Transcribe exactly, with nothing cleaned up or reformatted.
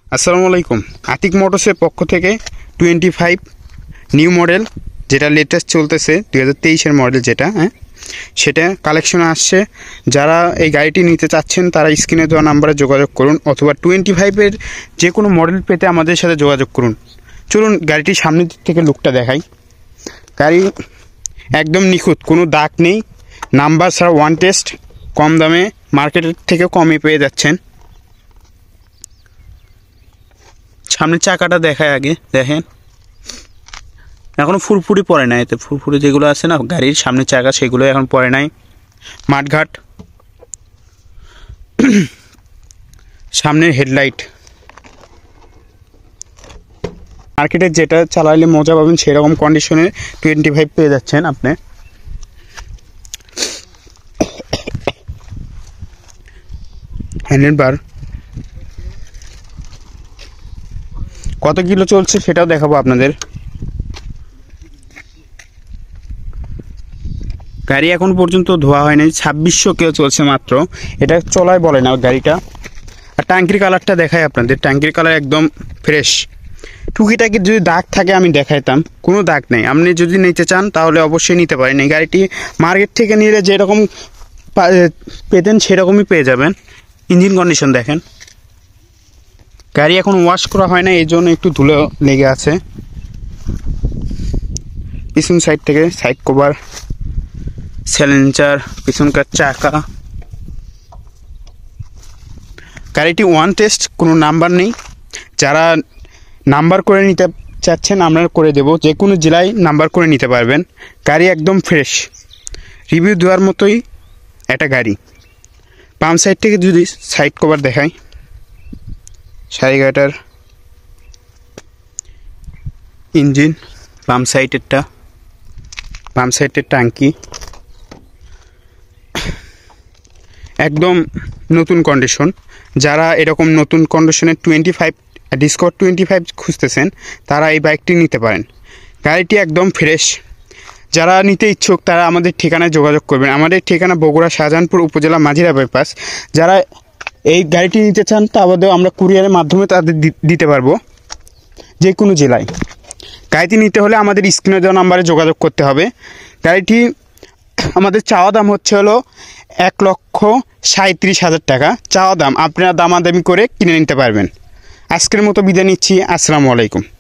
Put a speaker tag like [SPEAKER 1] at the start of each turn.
[SPEAKER 1] আসসালামু আলাইকুম। আতিক মোটরসের পক্ষ থেকে টোয়েন্টি ফাইভ নিউ মডেল, যেটা লেটেস্ট চলতেছে দুই হাজার তেইশের মডেল, যেটা হ্যাঁ সেটা কালেকশন আসছে। যারা এই গাড়িটি নিতে চাচ্ছেন তারা স্ক্রিনে দেওয়া নাম্বারে যোগাযোগ করুন, অথবা টোয়েন্টি ফাইভের যে কোনো মডেল পেতে আমাদের সাথে যোগাযোগ করুন। চলুন গাড়িটির সামনের দিক থেকে লুকটা দেখাই। গাড়ি একদম নিখুঁত, কোনো দাগ নেই, নাম্বার ছাড়া ওয়ান টেস্ট, কম দামে মার্কেটের থেকে কমই পেয়ে যাচ্ছেন। সামনের চাকাটা দেখায় আগে, দেখেন এখনো ফুরফুরি পড়ে নাই, এতে ফুরফুরি যেগুলো আছে না গাড়ির সামনের চাকা সেগুলো এখন পড়ে নাই। মাঠঘাট, সামনের হেডলাইট, মার্কেটে যেটা চালাইলে মজা পাবেন সেরকম কন্ডিশনে টোয়েন্টি ফাইভ পেয়ে যাচ্ছেন আপনি। হ্যান্ডেল বার কত কিলো চলছে সেটাও দেখাবো আপনাদের। গাড়ি এখন পর্যন্ত ধোয়া হয়নি, ছাব্বিশশো কিলো চলছে মাত্র, এটা চলায় বলে না গাড়িটা। আর ট্যাঙ্কির কালারটা দেখাই আপনাদের, ট্যাঙ্কির কালার একদম ফ্রেশ। টুকিটাকি যদি দাগ থাকে আমি দেখাইতাম, কোনো দাগ নেই। আপনি যদি নিতে চান তাহলে অবশ্যই নিতে পারেন। এই গাড়িটি মার্কেট থেকে নিলে যেরকম পেতেন সেরকমই পেয়ে যাবেন। ইঞ্জিন কন্ডিশন দেখেন, গাড়ি এখন ওয়াশ করা হয় না, এই জন্য একটু ধুলো লেগে আছে। পিছন সাইড থেকে সাইড কভার, সিলিন্ডার, পিছনকার চাকা, গাড়িটি ওয়ান টেস্ট, কোনো নাম্বার নেই। যারা নাম্বার করে নিতে চাচ্ছেন আমরা করে দেব, যে কোনো জেলায় নাম্বার করে নিতে পারবেন। গাড়ি একদম ফ্রেশ, রিভিউ দেওয়ার মতোই একটা গাড়ি। পাম্প সাইড থেকে যদি সাইড কভার দেখাই, সারি গাটার, ইঞ্জিন, পাম্প সাইডেরটা, পাম্প সাইডের ট্যাঙ্কি একদম নতুন কন্ডিশন। যারা এরকম নতুন কন্ডিশনের twenty five discover twenty five খুঁজতেছেন তারা এই বাইকটি নিতে পারেন। গাড়িটি একদম ফ্রেশ। যারা নিতে ইচ্ছুক তারা আমাদের ঠিকানায় যোগাযোগ করবেন। আমাদের ঠিকানা বগুড়া শাহজাহানপুর উপজেলা মাঝিরা বাইপাস। যারা এই গাড়িটি নিতে চান তা বাদেও আমরা কুরিয়ারের মাধ্যমে তাদের দিতে পারবো যে কোনো জেলায়। গাড়িটি নিতে হলে আমাদের স্ক্রিনে দেওয়া নাম্বারে যোগাযোগ করতে হবে। গাড়িটি আমাদের চাওয়া দাম হচ্ছে হলো এক লক্ষ সাঁত্রিশ হাজার টাকা চাওয়া দাম। আপনারা দামাদামি করে কিনে নিতে পারবেন। আজকের মতো বিদায় নিচ্ছি। আসসালামু আলাইকুম।